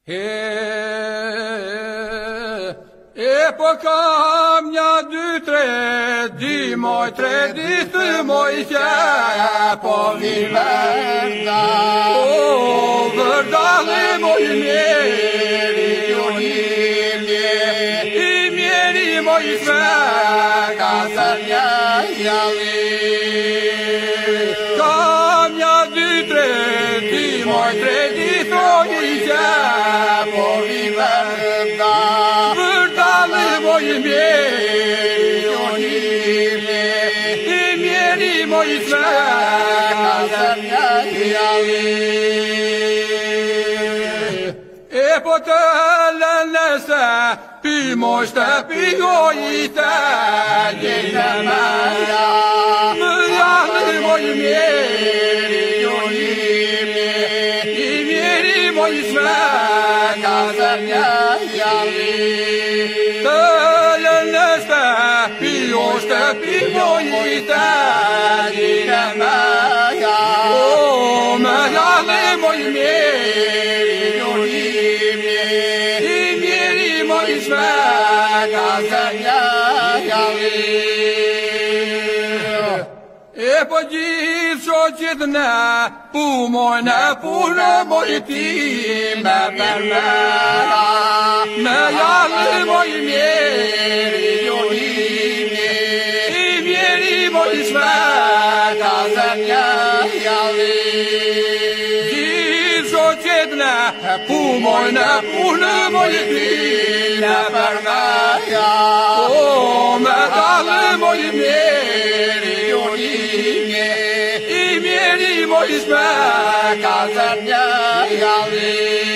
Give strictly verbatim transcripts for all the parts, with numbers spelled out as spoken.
E po kam një dy tre di moj tre ditë moj qe po vërda o vërdale moj mjeri ju njëmje i mjeri moj sve ka se një jali kam një dy tre di moj tre ditë moj qe po vërda moj mjeri, o njime, i mjeri moj sve, ka zemlja jali. E po të lënëse, pi moj shtepi gojite, njëne meja, më janë moj mjeri, o njime, i mjeri moj sve, ka zemlja jali. Pi mojite njëne meja, o me jale moj mjeri, o njime, i mjeri moj sve, ka zemlja jali. E po gjithë shoqit ne, pu moj ne punë moj time për mera, me jale moj mjeri, o njime, moj sve, ka zemlja jali. Gjithë shoqet ne, pu moj ne punë moj time për meja, o me dalë moj mjeri, o njime, i mjeri moj sve, ka zemlja jali.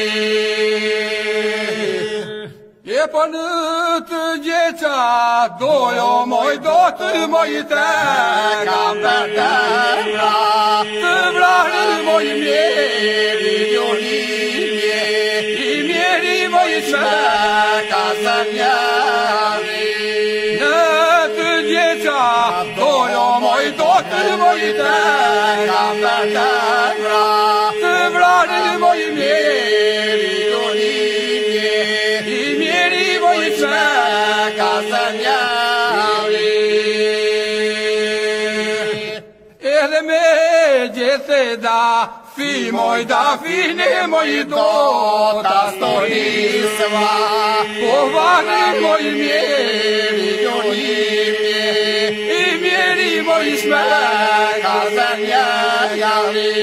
E po në të gjeqa, dojo moj do të moj te, kam për tëra, të vrahë moj mjeri, jo njime, i mjeri moj sve, ka zemlja jali. Në të gjeqa, dojo moj do të moj te, kam për tëra, të vrahë moj mjeri, jo njime, ka zemlja jali. Edhe me gjithë da, fi moj da, fine moj do, ta storisva, po vane moj mjeri, jo njime, i mjeri moj sve, ka zemlja jali.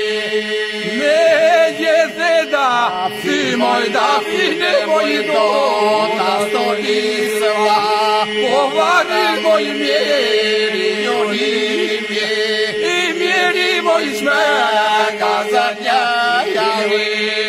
Fi moj da, fine moj do, ta storisva, po vane moj mjeri, jo njime, i mjeri moj sve, ka zemlja jali.